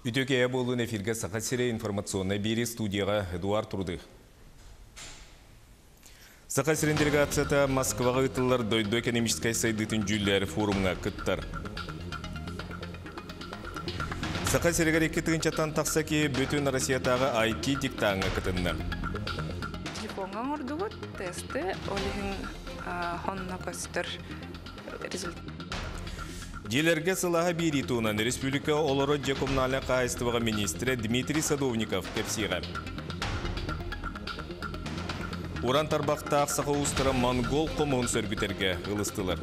Үтөкея болуын эфирге Сақа-Сире информационный бері студияға Эдуард Трудых. Сақа-Сирен делегацията Москваға ұтылар дойду экономическай сайдытын жүллер форумға күттар. Сақа-Сирегер 2 тығынчаттан тақса ке бүтін Россиятағы IT диктаңға күтінді. Телефонға ұрдығы тесті олығын хонна көстір результат. Делерге сылаға бейді туынан республика олары коммунальный қайыстываға министрі Дмитрий Садовников кепсиға. Уран тарбақта ақсаға ұстыры монгол қомуын сөргітерге ұлыстылар.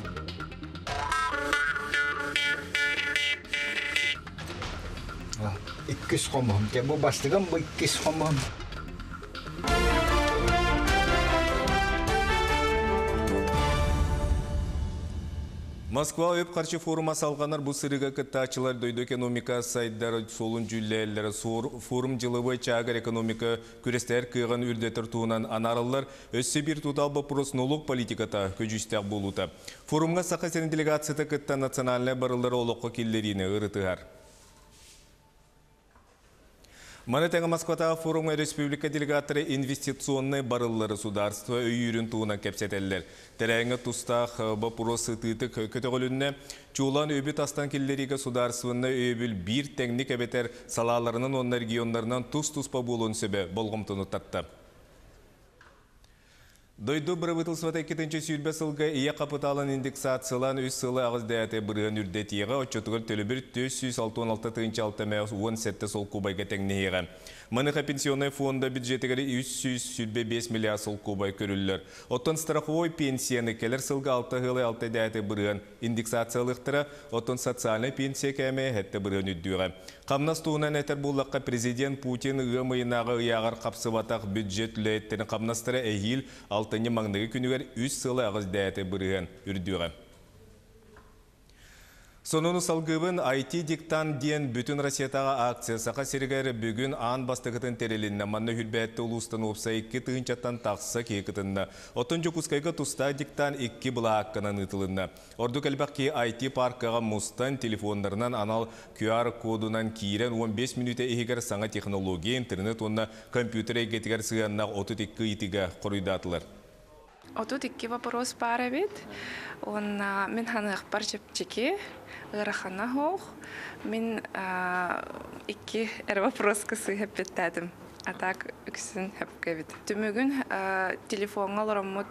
Иккіс қомуын, бұл бастығым бұл иккіс қомуын. Москва өп қарчы форума салғанар бұл сырыға кіттачылар дойды экономика сайдары солын жүлләлері форум жылыбы чағыр экономика күрестер күйған үрдетір туынан анарылар өссі бір тудал бапросынолық политиката көжістәк болуды. Форумға Сақа-Сирен делегацияты кітті национальный барылары олыққа келлеріне ұрытығар. Манетеңі Москватағы форумға республика делегаторы инвестиционный барылары сударство өйірін туына кәпсетелер. Тәрәңі тұстақ бапуросы тыйтық көтіғілінне чулан өбі тастан келлерігі сударсывынны өбіл бір тәңнік әбетер салаларының он регионларынан тұс-тұспа болуын сөбе болғымтыны татты. Дойду бұрыбытылсывата 2-ші сүйілбе сылға ие қапыталын индексациялан өз сылы ағыз дәйәті бұрығын үрдетеға отчетығыл төлібір 466 мәз 17 сол кубайға тәңнеге. Маныға пенсионный фонда бюджетігері 305 миллиард сол кубай көрілілер. Оттон страховой пенсияны келер сылға 6 ғылы 6 дәйәті бұрығын индексациялықтыра, оттон социальный пенсия кәме әтті бұрығын үддіға. Қамнас туынан әтір болаққа президент Путин ғымайынағы ұяғар қапсыватақ бюджет үләйттені қамнастыры әйіл 6 маңнығы күнігер 3 сылы ағыз дәйәті бұрығын үрдіға. Сонуны салгыбын IT диктан ден бүтін Россиятаға акция Сақа-Сирегер бүгін ан бастығытын терелінна манны хүрбәтті ұлыстан опса 2 тығынчаттан тақса кейкітінна. Отын жүкускайға тұста диктан 2 бұла аққынан ұтылынна. Орду кәлбәқ ке IT паркаға мұстан телефондарынан анал QR кодынан кейрен 15 минуты егер саңа технология интернет онна компьютер егетігер сығаннақ 32 итіге құрыйдатылар. Отут 2 вопрос пара бит. Он мен ханық парчепчики, ғырахана хоқ. Мен 2 вопроска сүйіп беттәдім. А так үксін әпке бит. Түмігін телефонға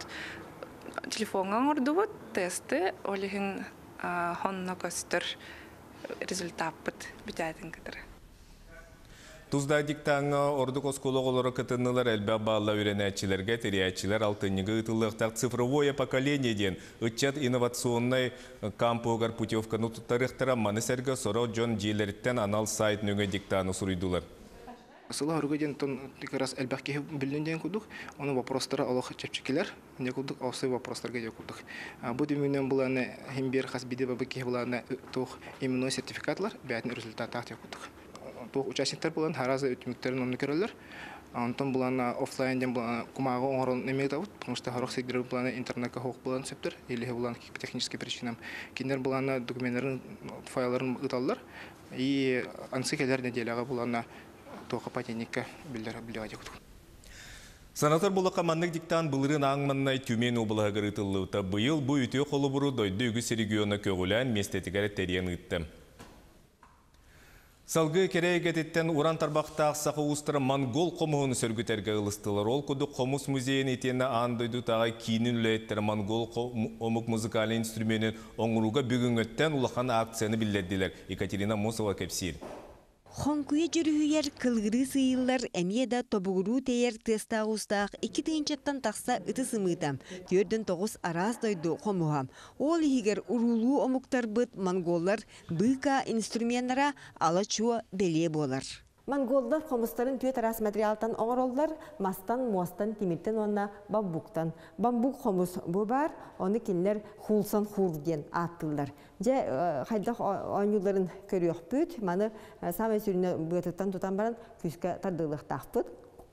ұрдығы тесті олығын хонна көстір результат бұд бүтәдің кідірі. Тузда диктаңы ордық оскологолары кытынылар әлбә бағла үйренәтчілерге териятчілер алтынығы ұтылықтақ цифровое поколение ден ұтчат инновационный кампуғар путевканы тұттарықтыра манысерге соро Джон Дилерттен анал сайт нөңе диктаны сұрыйдылар. Сыла үргеден тон раз әлбәкке білден күдік, оны вопростары алық чәпчекелер, не күдік аусы вопростарға де күдік. Бұл дүмінен бұланы хембер қас биде бәбіке бұланы тоқ именной сертификатлар бәтін результат ақтия күдік. Тоқ участниктер бұлан харазы өтіміктерін оны көрілер. Антон бұланы офлайнден кумағы оңырын немек дауыд, потому что харық сегдері бұланы интернетке хоқ бұланы сөптір, или бұланы технический причинам. Кендер бұланы документтерін, файларын ұталылар, и ансы келер неделяға бұланы тоқы патенникке білдері білдері күтік. Санатар бұлыққа маннық диктан бұлырын аңманнай түмен обылға ғырытылыута бұйыл бұй үтіе қолы бұру дойды үгіс регионы көгілән местетігері тәрен ұйтты. Салғы керейгететтен уран тарбақта ақсақы ұстыры монгол қомуын сөргітерге ұлыстылар. Ол күді қомус музейін етені андойды тағы кейінін үләйттері монгол омық музыкалы инструменін оңыруға бүгін өттен ұлақан акцияны білдерділер. Екатерина Мосова кепсир. Хонкуя жүрүхүйер кылгыры сыйылар әмеда тобугуру тейер тестағыстақ 2 тыйынчаттан тақса ыты сымытам. Төрден 9 араз дойду қомуғам. Ол егер урулу омуктар бұд монголлар быка инструментара ала чуа беле болар. Монголдар қомыстарын түйет арас материалтан оңыр олдар, мастан, муастан, теміртен онна бамбуктан. Бамбук қомыс бұ бар, оны кенлер хулсан хурден аттылдар. Же қайдақ ойнуларын көріоқ бүт, маны самай сүріне бұғытықтан тұтан баран күске тардылық тақпыд.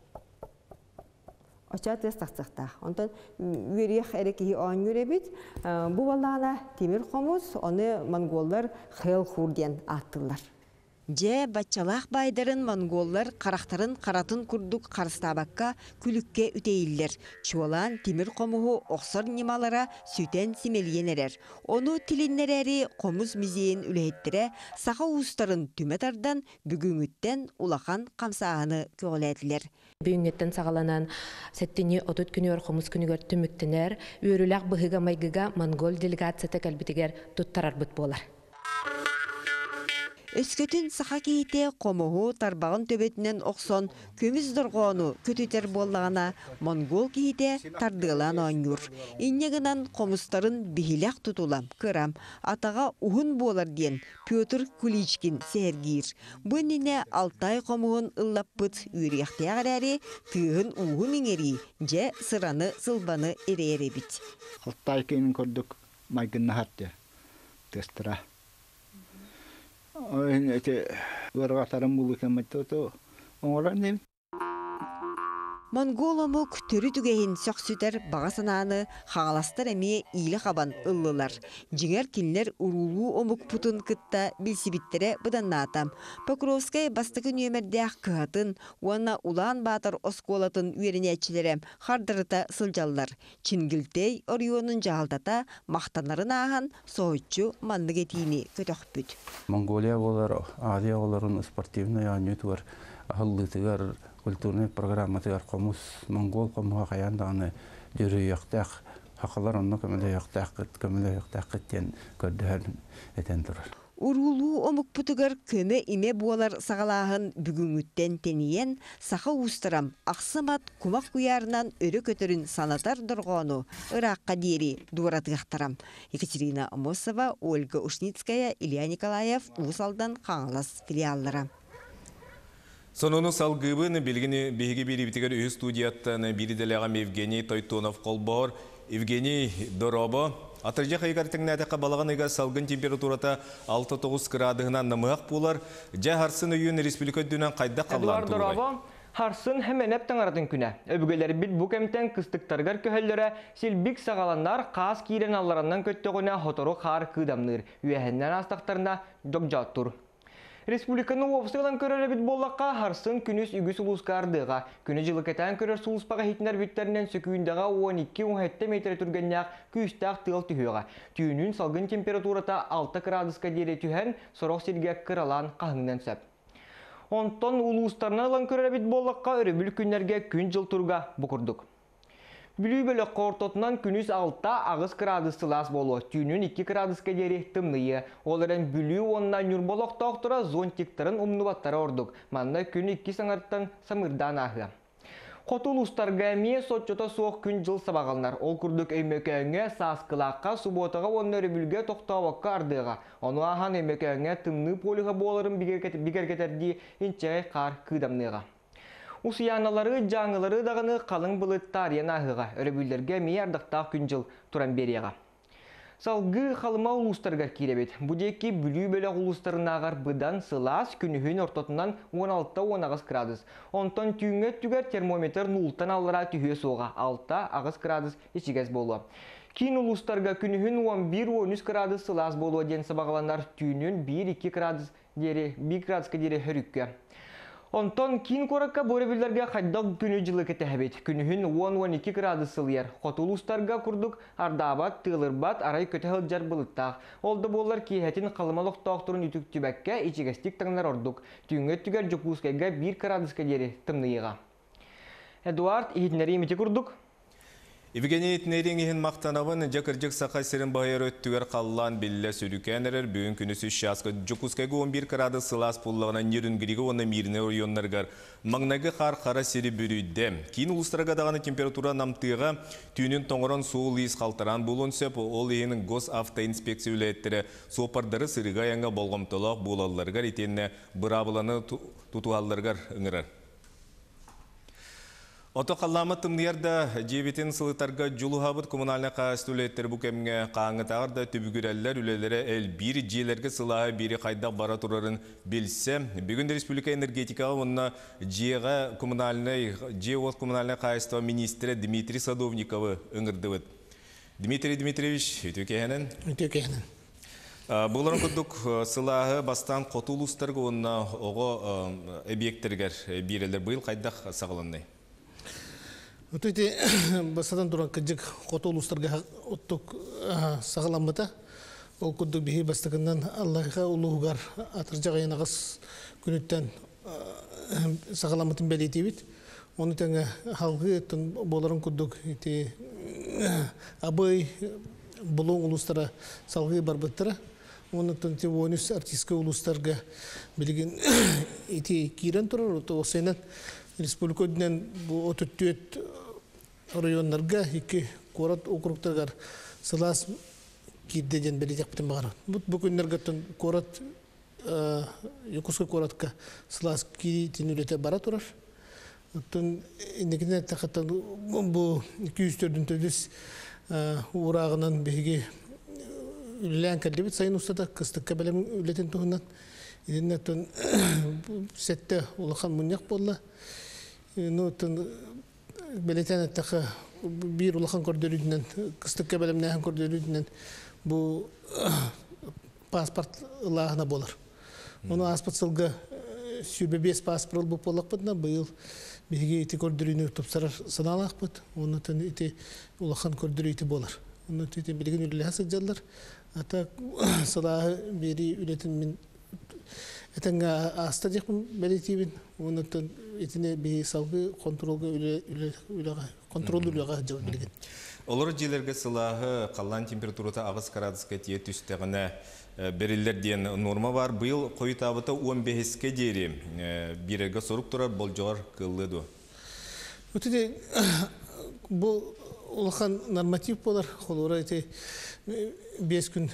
Оча тез тақсықтақ. Онтан үйерек әрекеге ойнуре бүт. Бұ балағына темір қомыс, оны монголдар хел хурден аттылдар. Же бачалах байдарын монголлар қарақтарын қаратын күрдік қарыстабаққа күлікке үтейлер. Чуалан темір қомуғы оқсыр немалара сүтен семелгенерер. Оны тилиннерери қомыз мизейін үлеттіре сақа ұстарын түметардан бүгінгіттен улақан қамсағаны көгілетілер. Бүгінгіттен сағаланан сәттіне отут күнігер қомыз күнігер түміктінер, өріләқ бұғыға майгыға монгол делегацияты кәлбітігер тұттарар бұт болар. Өскөтін сақа кейте қомуғы тарбағын төбетінен оқсон көміз дұрғону көтетер боллағана монгол кейте тардығылан оңюр. Иннегінан қомыстарын бігілек тұтулам, кырам, атаға ұғын болар ден Петр Куличкин сәргейір. Бұніне Алтай қомуғын ұллап бұт үйректеғар әрі түйін ұғы меңері, же сыраны сылбаны әрі бит. Алтай кейінің көрдік майгынна хатты. Тестіра. Вырғатарым бұл екенметті оңыран деймін. Монголомук төрі түгейін сөксүтер бағасананы қағаластар әме илі қабан ұллылар. Жеңер келінер ұрулу омук путын кытта білсібіттері бұданнатам. Покровскай бастығы нөмірдәқ кығатын, уанна улан батыр осколатын үйерінетчілерім қардырыта сылжаллар. Чингілтей орионын жағалтата мақтанарын ағын соғытчу мандық етейіні көтіқ бүт. Монголия олар, Азия оларын спортивный анет var, ahıllıtıgar, культурный программатыгар комус монгол комуга каяндаганы жүрү яктак хакалар онно көмөлө яктак тен көрдөөр этен турар. Урулу омук путугар көмө име буалар сагалаһын бүгүнгүттен тениен саха устарам аксымат кумак куярынан өрө көтөрүн санатар доргону ыракка дири дуратыктарам. Екатерина Амосова, Ольга Ушницкая, Илья Николаев, Усалдан Каңлас филиаллары. Сонуну салгыбын билгини биги бири битигер үй студияттан бири делегам Евгений Тойтонов колбор, Евгений Доробо. Атыржа хайгар теңнәтәкә балаган ыга салгын температурата 6-9 градугынан намык булар. Жа Харсын үйүн республика дүнән кайда калган турбай. Харсын hemen hepten aradın küne. Öbügeleri bit bu kemten kıstıktargar köhellere silbik sağalanlar kas kiren allarından köttögüne hotoru har kıdamnır. Üyehenden astaktarında dokjattur. Respublikanın ofisiylan körere bit bollakka Harsın günüs ügüs uluskardыга. Күні жылы кетен көрер сулуспаға хитнер биттерінен сөкүйіндіға 12-17 метр түргеннәк күйістәк тыл түйіға. Түйінін салгын температурата 6 градуска дере түйен сорок сергек кыралан қағыңнан сөп. Онтон улустарына лан көрер бит боллакка өрөбүл күннерге күн жыл турга бұқырдық. Бүлүй бөлі қортотынан күніз 6 ағыз градус сылас болу, түйінін 2 градусқа дері тымныя. Оларын бүлүй онынан нүрболық тоқтыра зонтиктарын умнубаттары ордық. Манна күн 2 саңарттан самырдан ағы. Қотул ұстарға әме сотчота соқ күн жыл сабағалынар. Ол күрдік өймекөңе саскылаққа суботаға оны өрөбүлге тоқтауаққа ардыға. Оны ахан өймекөңе тымны полиға боларын бігеркетерді инчәй қар кыдамныға. Усияналары, жаңылары дағыны қалың бұлыттар ағыға, өрөбүлдерге мейардықтақ күн жыл туран береға. Салғы қалыма ұлыстарға керебет. Бұдекі бүлі бөлі ұлыстарын ағар бұдан сылас күнігін ортотынан 16-19 градус. Онтан түйінгі түгер термометр 0-тан алыра түйе соға 6 градус ешігіз болу. Кейін ұлыстарға күнігін 11-13 градус сылас болу ден сабағаланар түйінін 1-2 градусқа дере хүрікке. Онтон кин коракка боребилерге хайдак күнү жылы кетебет. Күнүһүн 10-12 градус сылыяр. Хотулустарга курдук Ардабат, Тылырбат, арай көтөһөл жар булыттак. Олды болар киһетин калымалык токтурун үтүктүбәккә ичигестик таңнар ордук. Түйүнгө түгер жокускайга 1 градуска дери тымныйга. Эдуард ихнери мити курдук. Евгений Тнеринген мақтанавын жакыржық сақа сирин байыр өттігер қаллан білі сүрікенерер бүгін күнісі шасқы жүкускайғы 11 градус сылас пуллағына нерінгірігі оны миріне ойонларғар. Маңнағы қар-қара сирі бүрүйді. Кейін ұлыстарға дағаны температура намтыға түйінін тоңырын суыл ес қалтаран болуын сөп, ол ең гос автоинспекция үлеттері сопардары сырыға яңа болғымтылық болаларғар етеніне бұрабыланы тұтуаларғар ұңырар. Ото қалламы тымнерді жебетін сылытарға жолу хабыт коммунальна қастулеттер бүкемге қаңытағырда түбігірәлілер үлелері әл бір жиелерге сылағы бірі қайдақ бара тұрарын білсе. Бүгінде Республика энергетикаға онына жиеға коммунальна қастуа министрі Дмитрий Садовниковы үңірді өт. Дмитрий Дмитриевич, өте кәйінен? Өте кәйінен. Бұларын күдік сылағы бастан қотулыстарға онына оғы объекттергер берелер бұйыл қайдақ сағылындай? Өтөйте басадан тұран кәджік қотулыстарға оттық сағыламыда. Ол күдік бейі бастығынан Аллахға ұлығығар атыр жағайын ағыз күніттен сағаламытын бәлейті бит. Оны тәңі халғы боларын күдік абай бұлың ұлыстара салғы бар бұттыра. Оны тәңі ойныс артистка ұлыстарға білген еті кейрен тұрар. Осайнан республика өдінен отөттүйет районларға екі қорат округтарғар сылас кирдеден бәлейтек бітін бағаран. Бүкіндерге қорат Юкусқа қоратқа сылас кири тенүлете бара тұрар. Инекіне тақаттан бұл 204-дің төдес урағынан бейге үлілән кәлдебет сайын ұстада қыстыққа бәлем үлетін тұғынан. Едіне түн сәтті ұлақан мұнияқ болла. Бәлетен әттіқі бір ұлақан көрдерудінен, қыстыққа бәлем нәхін көрдерудінен бұл паспорт ұлағына болар. Оны аспыт сылға сүйбе 5 паспорт бұл болақ бұдына бұйыл бейге еті көрдіріне тұпсарар сыналақ бұд. Оны түн еті ұлақан көрдірі еті болар. Оны түн білген үлілі асық жалар. Ата сылағы бері үлетін мен әтінгі аста жақпын бәлетейбін. Оны түн етіне бей салғы контрол үліға жау білген. Олар желерге сылағы қалан температурата ағыз градусқа тие түстіғіне берілер ден норма бар. Бұл қойы табыта 15-ке дейрі берерге сорып тұрар бұл жоғар қылыды. Өтіде бұл ұлақан норматив болар. Қолуыра еті 5 күн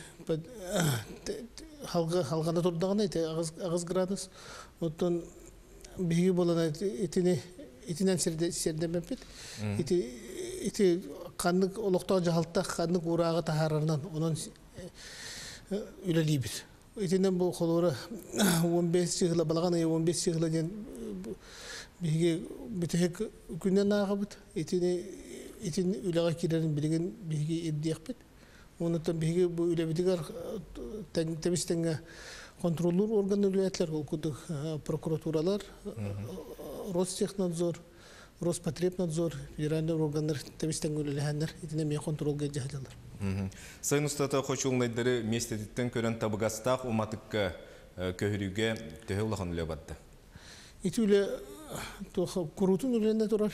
халғанда тұрдағына еті ағыз градус. Оттан бейгі болана етінен серден бәпет. Еті қандық олықтау жағалтақ қандық ұрағы тахарарынан оның үлелейбір. Етінен бұл қолуыра 15 сығыла балаған 15 сығыла ден бейге бүтіғек күннен аға бұд. Етін үліға керерін білген бейге ердейік бұд. Онытан бейге бұл үлебедігер тәмістенге контроллур органы үләтлер, ол күдік прокуратуралар, Ростехнадзор, Роспотребнадзор, федеральный органдар тәмістенге үлеләхәнлер, етіне мен контролға жағдалар. Сайын ұстата қошуылнайдары местетіттен көрін табығастақ ұматыққа көхіріге төхі ұлақан үлі бадды? Еті үлі құрутын үліне тұрар.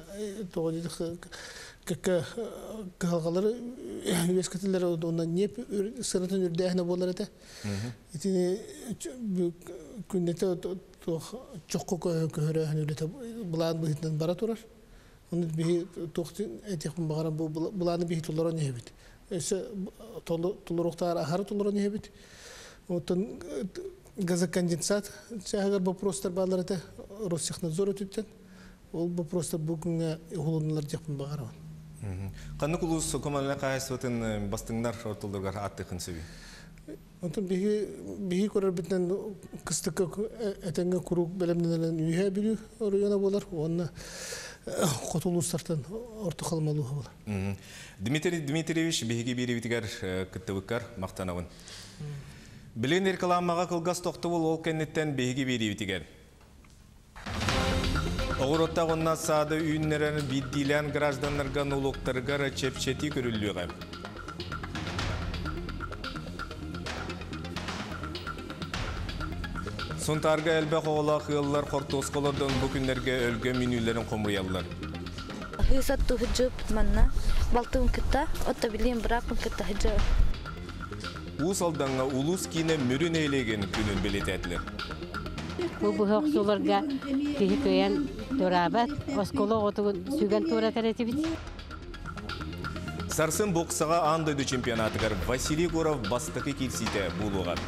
Калгалары үескетілері онdan неп сырытын үрдәхіне болар әті. Етіне күннеті чоққы көхірі үлеті бұлағын бұхетінен бара тұрар. Оны бейі тоқтын әтекпін бағаран бұлағын бейі тұллара не бет. Өсі тұлларықтар ахары тұллара не бет. Оттан газоконденсат чағығар бопростар бағалар әті Ростехнадзор өтіттен. Ол бопростар бүгінгі ұғылынылар жекпін бағаран. Қанық ұлыс көмәліне қағайсыватын бастыңдар ортылдырғар аттықын сөбей? Онтан бейі көрер бітінен қыстыққа әтенгі құруқ бәлемденерін үйе білу района болар. Онына қотылыстартан орты қалмалуға болар. Дмитрий Дмитриевич бейге беребетігер күттівіккар мақтанауын. Білен еркаламаға қылғас тоқты бол ол кәнеттен бейге беребетігер. Оғыротта ғынна сады үйінлерін биддилен гражданларған ұлықтарғар чепчеті көрілуға. Сонтарға әлбәқ оғыла қиылылар қортосқалардан бүкіндерге өлгі менюлерін қомыриялылар. Хүйсатты хүджіп манна, балтығын күтті, отта білейін бірақын күтті хүджіп. Уыз алданға улус кейіне мүрін ейлеген күнін білет әділер. Бұл хоқсуларға кейі көйен тұрабат, осколы отығын сүйген тұра тәрәті біт. Сарсын боксаға андайды чемпионатығар Василий Горов бастықы келсейді бұлуға.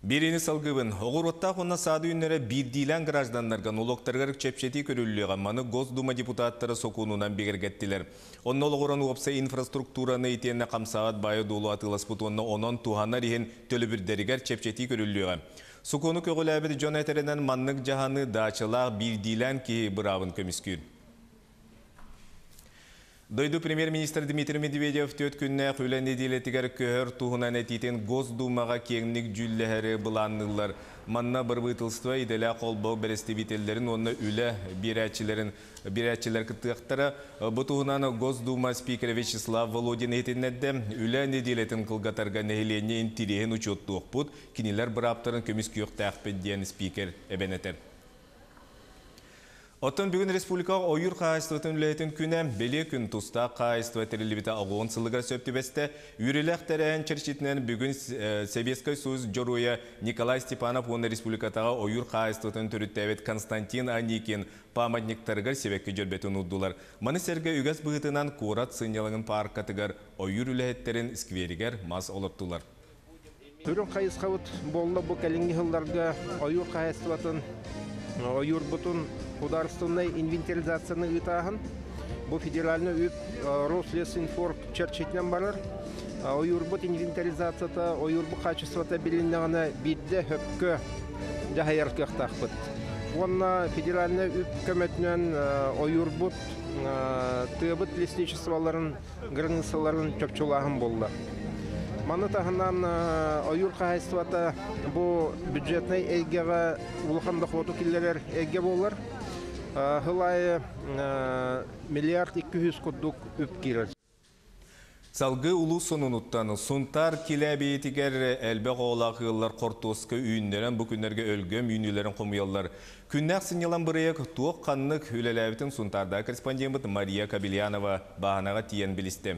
Birini salgıbın, oğurutta қонна сады үннері бірдейлен гражданларған олықтарғар чепшеті көріліліға маны Госдума депутаттары соқуынынан бігергеттілер. Онны олғыран опса инфраструктураны етенне қамсағат байы долу атыласпыт онны онын туғанар еген төлі бірдерігер чепшеті көріліліға. Сукону көғіл әбіді жон әтерінен маннық жағаны дачылақ бірдейлен кейі бұрабын көміскүн. Дойду премьер-министр Дмитрий Медведев төт күнне құйлан неделетігер көхір туғынан әтейтен Госдумаға кеңнік жүлләхәрі бұланнылар. Манна бірбытылства иделя қолбау бәрестебителерін оны үлі бірәтчілер күттіқтары. Бұтуғынан Госдума спикері Вячеслав Володин етіннәдді үлі неделетін қылғатарға нәхілене интереген учетты оқпұд, кенелер бір аптарын көміс күйіқті әқпедден спикер әбенетер. Оттан бүгін республикаға ойыр қайыстығытын үләйтін күні беле күн тұста қайыстығы тәрелебеті ағуын сылығыр сөпті бәсті. Үреләқ тәрәйін чәршетінен бүгін Советскай Союз жоруя Николай Степанов оны республикатаға ойыр қайыстығытын түріттәвет Константин Аникин памятниктарғар себекке жөрбетін ұддылар. Маны сәргі үгәс бұғытынан Қорат сынялығын паркатығар ойыр үләйеттерін скверігер мас олыптылар. Түрін қайысқауыт болы бұл кәлінгі ғылларға ойыр қайыстығытын ойыр бұтын Художественной инвентаризацияны ытағын. Бұл федеральный үп Рослесинформ чәрчетінен барыр. Ойырбыт инвентаризацията, ойырбы качествота біліннеғіне бидді хөпкі жағайарқық тақпыт. Онна федеральный үп көмөтінен ойырбыт тығыбыт лесничестволарын, границаларын чөпчулағын болды. Маны тағынан ойыр қағайствата бұл бюджетный әйгеға ұлықандық оту келдерер әйге болар. Хылайы миллиард 200 күддік үп керер. Салғы ұлы сонуnuttан Сунтар келәбейтігер әлбәқ олақығылар қортосқы үйіндерін бұл күнерге өлгім үйінілерін қомыялар. Күннәқ сынелан бірек туық қаннық үлеләбетін Сунтарда корреспондент Мария Кабельянова бағанаға тиен білісті.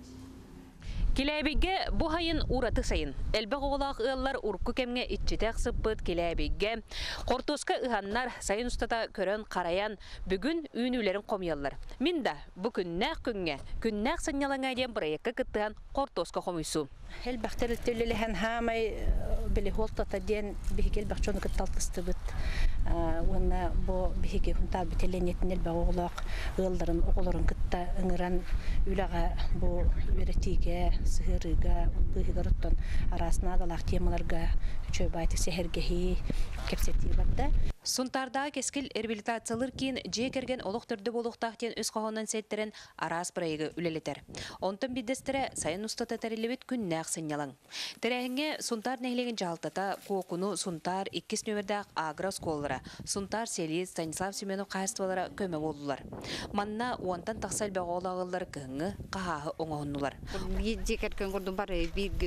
Келәбеге бұ хайын ұраты сайын. Әлбәқ оғылақ ұғалар ұрқы кәмге итчетәқ сыппыт келәбеге. Қортосқа ұғаннар сайын ұстата көрін қараян бүгін үйінілерін қомиялар. Мен да бұ күннәқ сынялаңа ден бірайыққа күттіған Қортосқа қомойсу. Әлбәқтер төлеліген хамай білі холтата ден бігел бақчоны күтталтысты бұд. Оны бұ бігеге хүнтар бітеленетін әлбәқ оғылақ ұғыларын оғыларын күтті ұңыран үліға бұ өретеге сығырыға, бұғығырыттан арасына адалақ темаларға чөбайты сәхергеhi кепсетті барды. Сунтарда кескіл реабилитациялар кейін жекерген олық түрді болуқтақтен өз қоғынан сәттерін арас бірайығы үлелетер. Онтын бидестері сайын ұстата тәрелебет күннәқ сынялың. Тәрәхінге Сунтар нәйлеген жалтата қоқыну Сунтар 2 нөмірдәқ агрос қолыра, Сунтар Селиз, Станислав Семенов қайыстывалары көмі болдылар. Манна уантан тақсал бағолағылар кіңі қағағы оңағынылар. Жекерген құрдың бары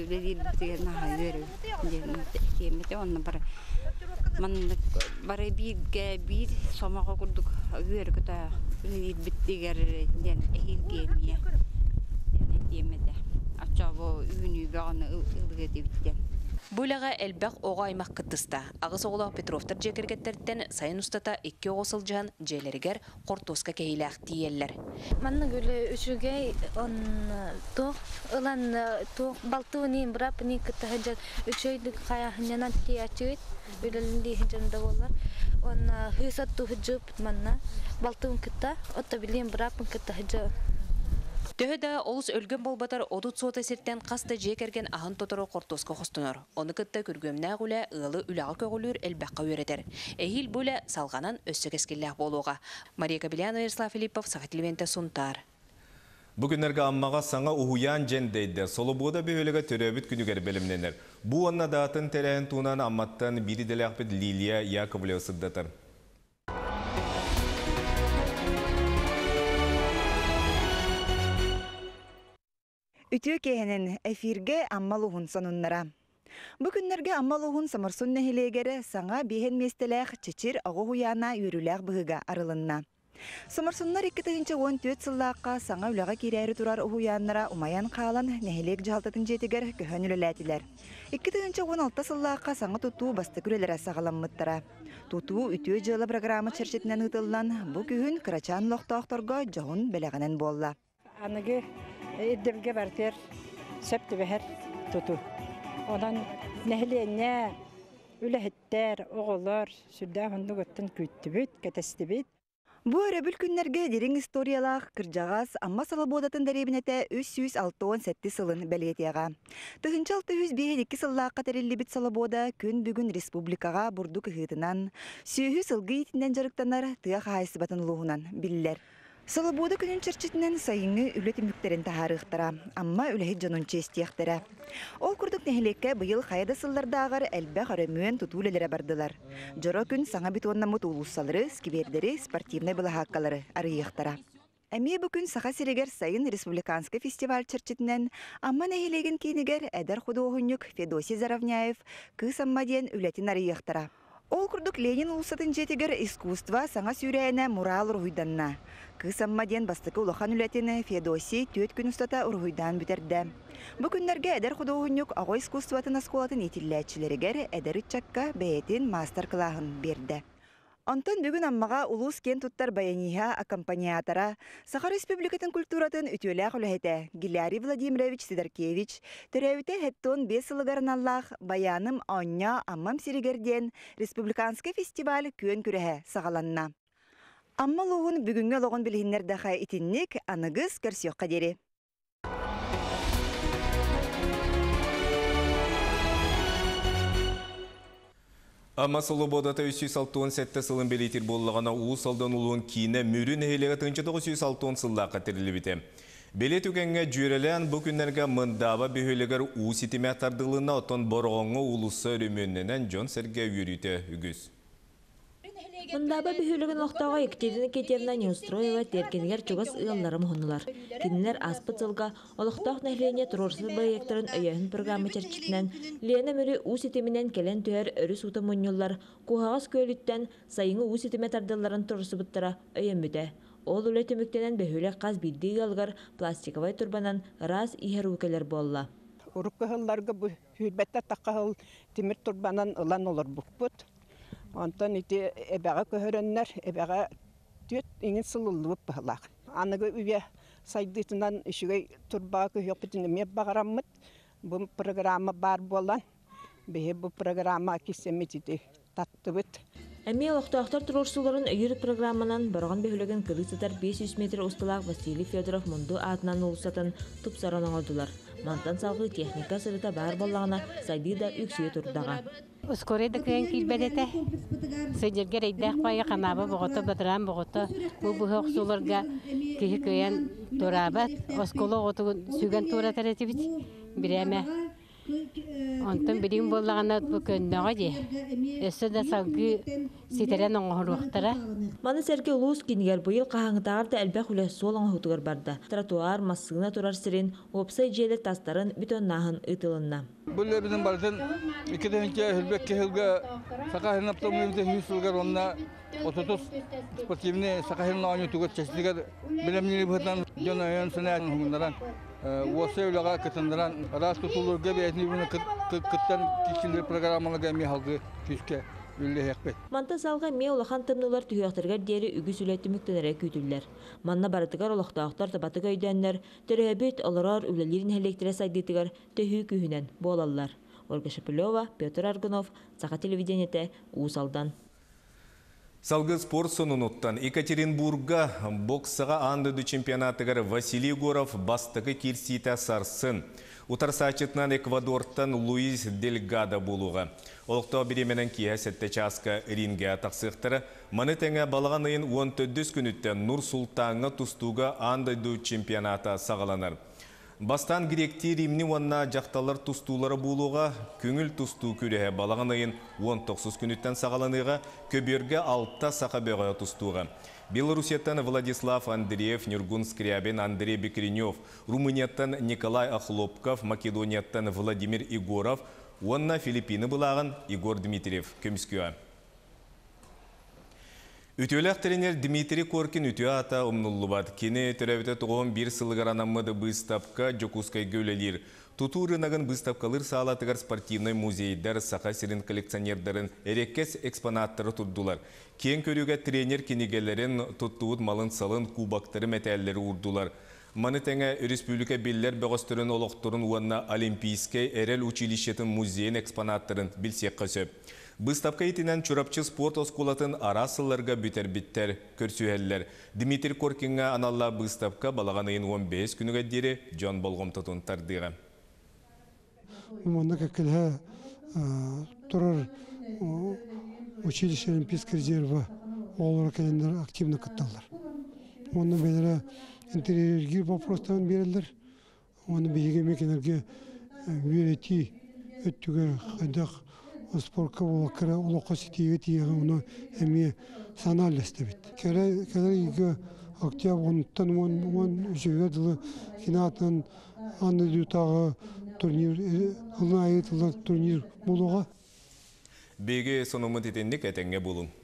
бары бирге бир сомаға күрдік үйергі биттігер ден әйілгемия демеді. Ачабы үйіні бағаны ұлығы дебіттен. Бұйлаға әлбәқ оға аймақ күттіста. Ағыз оғылақ Петровтар жекергеттерден сайын ұстата 2 оғысыл жан жәлерігер Қортосқа кейләқ дейелер. Манны гөлі үшіге ұлан балтуынен бұрап не күтті ғынжан үшөйді қаяғынянан кейачығыд. Өлелінде ғынжанда болар. Оны хүйсатту ғыжып манна балтуын күтті. Отта білен бұрапын күтті ғыжып. Төхеді олыс өлген болбатар одут сота сертен қасты жекерген ағын тотыры Қортосқа қостыныр. Оны күтті күргөмнә ғылы ұлы үліға көғілір әлбәққа өретер. Әйіл бөлі салғанан өссі кескелләқ болуға. Мария Кабельянова, Ярослав Филиппов, Сағатилвенті Сунтар. Бүгінерге аммаға саңа ұхуян жендейді. Солы бұда бөлігі төрөбіт күнігер бөлімненер. Бұ онна датын тәрәйін туынан амматтан бірі дәләқпет Лилия Яковлева сыддатыр. Үтіө кейінен әфирге аммал ұғын сонуннара. Бүгіннерге аммал ұғын самырсын нәхилегері саңа бейхен местеләқ чечір ағы хуяна үйріләқ бұғыға арылынна. Самырсыннар 2014 сыллаққа саңа үліға керәрі тұрар ұғуяннара умаян қалан нәхилек жалтатын жетігер көхін үліләділер. 2016 сыллаққа саңа тұту басты күрелері сағаламмыттара. Тұту үтіө жылы программы чәршетінен ұтылдан бұл күйін қырачан лоқтауқтарға жоғын бәліғанен болла. Эддемге бартер септі бәхер тұту. Одан нәхіленне үләһеттер, оғылар, сүрдә хонны готтан күттүбүт, кәтәстебит. Бу өрөбүл күннерге дерин историялах кыржагас амма салабодатын дәребинете 367 сылын бәлетияга. Тыгынчал 602 сыллааққа тәреллебит салабода күн бүгін республикаға бурду кыһытынан, сүйі сылғы итінден жарықтанар тыа хайсыбатын луғынан биллер. Салабода күнін чырчытынан сайыңы үлет мүктерін тахарықтара, амма үләхет жанунчы естияқтара. Ол күрдік нәхілекке бұйыл қайда сыллардағар әлбә қарамуен тұтулелері бардылар. Жоро күн саңа битонна мұт улуссалары, скибердері, спортивный бұлахаққалары арыяқтара. Әме бүкін сақа сирегер сайын республиканский фестиваль чырчытынан, амма нәхілеген кейнігер әдір құды оғынюк Федосий Заравняев кыз аммаден үлетін арыяқтара. Ол күрдік Ленин улсатын жетігер искусства саңа сүйрәйіне мурал ұрғыйданна. Кыз аммаден бастықы улахан үлетіні Федосий төт күн ұстата ұрғыйдан бүтерді. Бұ күнлерге әдір құды оғынюк ағой искусстватын асколатын етілләтшілерігер әдір үтчакка бәйетін мастер-клағын берді. Антон бүгін аммаға улус кен туттар баяниха аккомпаниатора Саха Республикатын культуратын үтөләқ үләхеті Гилярий Владимирович Сидоркевич төрәуіте хеттон 5 сылығарын аллақ баяным оння аммам сиригерден республиканский фестиваль көн күрәхе сағаланна. Амма луғын бүгінгі луғын білгіндердіға итіннік анығыз көрсіоққа дері. Amma Solobodata 367 сылын белетер болығана уыз алдан ұлуын кейіне мүрін әйлеге 1960 сыллаққа тірілі біте. Белет үкенге жүрелен бұл күнлерге мұндаба бүйелегер уыз итіме атардылығына отын борғаңы ұлысы өріменінен Джон Серге үйрүйті үгіз. Мұндаба бүйелеген оқтауға Екатерина Кетерна Неустроева теркенігер чугас ұяллары мұхынылар. Кенілер аспыт сылға олықтақ нәхлене тұрорсыз байектарын өйәхін программы чәрчітінен Лена мөрі уыз итімінен келен түйер өрі суты мұньылар қуғағыз көліттен сайыңы уыз итіме тардыларын тұрысы бұттыра өйен бүті. Ол үлеті мүктенен бүйелек қаз білді ұялғар пластиковай турбанан раз ихер өкелер болла. Ұрыққығыларға хүрбәтті таққығыл темір турбанан ұлан олар бұқпыт. Онтан ити эбәгә көһөрәннәр, эбәгә төт иңин сылылып бахлак. Аныгы үе сайдытынан ишүгә турба көһөк битен меп багараммыт. Бу программа бар болан. Бе бу программа кисемитити таттыбыт. Әме олықтақтар тұрорсуларын өйір программанан барған бөхілеген кылысытар 500 метр ұстылақ Василий Федоров мұнду атынан ұлысатын тұпсаран оңалдылар. Мантан салғы техника сырыта бар болағына сайды да үксүйе тұрдаға. Ускореді күйен келбәдеті. Сөйдерге рейдәқ байы қанабы бұғыты, бұдыран бұғыты. Бұл оқсуларға кейі күйен тұрабат. Осколы оғытығын сүйген тұра тәрәті біт. Біреме. Онтын білім болағына бұл көннеға де. Өсі де салғы сетерен оңғыр уақтара. Маны сәрге ұлыс кенігер бұйыл қағаңытағарды әлбәқ үлі сол оңғытығыр барды. Тротуар, массығына тұрар сірін, опсай желі тастарын бүтін нағын ұтылынна. Бұл өбінің бардың 2-ке үлбек кехілгі сақахын аптомүйімді хүсілгер онына 30 спортивіне сақахын ауын үтігір чәсілгер білімнелі бұғытан жон өйін сынайын хүміндаран осы өліға күтіндіран рас тұтылырға бәйтіне бұны күттен кешілер программалыға әме халғы күске үлі әқпет. Манта салға ме олақан тымнылар түйіқтіргер дері үгіз үлетті мүктенері күйтілдер. Манна барытығар олақтақтар табатыға өйдәнлер, түрәбет оларар үлелерін әлектірі сайдетігер төхі күйінен болалар. Ольга Шапилова, Петр Аргунов, Саха телевидениеті, Уысалдан. Салғы спорт сонуnuттан Екатеринбурга боксыға андыды чемпионатығыр Василий Горов бастығы керситі сарсын. Утарсачытынан Эквадорттан Луис Дельгадо болуға. Олықтау беременен кия сәтті часқа ринге тақсықтыры. Маны тәңі балаған айын 14 күніттен Нұр Султанға тұстуға андыды чемпионата сағаланар. Бастан гректи Римни онна жақталар тұстулары болуға, көңіл тұсту көрі балаған айын 19 күніттен сағаланыға, көберге 6 сақа бөғі тұстуға. Белорусияттан Владислав Андреев, Нюргун Скрябин, Андрей Бекренев, Румынияттан Николай Ахлопков, Македонияттан Владимир Игоров, онна Филиппины бұлағын Игор Дмитриев, көміскеуі. Үтөләк тренер Дмитрий Коркин үтө ата омнуллубат. Кені төрәвіті тұғын бір сылығар анаммыды бұстапқа жокускай гөлелер. Тутурынағын бұстапқалыр сағалатығар спортивный музейдер сақа сирин коллекционердерін әреккес экспонаттары тұрдулар. Кен көріге тренер кенегелерін тұттуыт малын салын кубақтары мәтәлері ұрдулар. Маны тәңі республика беллер бәғыстырын олықтырын уанна олимпийскай әрел училищетін музейін экспонаттарын білсек қөсіп. Быстапка итинен чурапчы спорт оскулатын арасыларга бүтербиттер көрсүһеллер. Дмитрий Коркинга аналла быстапка балаганайын 15 күнүгө дири Джон болгом тотун тардыга. Уманда какелha турар училище Олимпийский резерва олар календер активно катталар. Оны белere интерьерге вопростан берилер. Оны бейге мекенерге үйрети өттүгөр кайдак спортка болакыра улока ситиге тиеге оны эми саналесте бит. Кереге октябрь онтан он жүйө дылы кинатын аны дютагы турнир ылайытлар турнир болуга. Беге сонумут етенdik әтәңге болун.